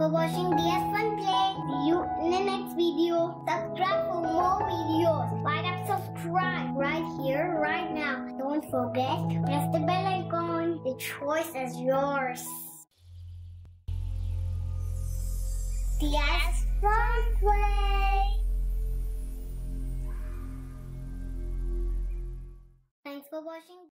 for watching DS Fun Play. See you in the next video. Subscribe for more videos. Why not subscribe right here, right now. Don't forget, press the bell icon. The choice is yours. DS Fun Play. Thanks for watching.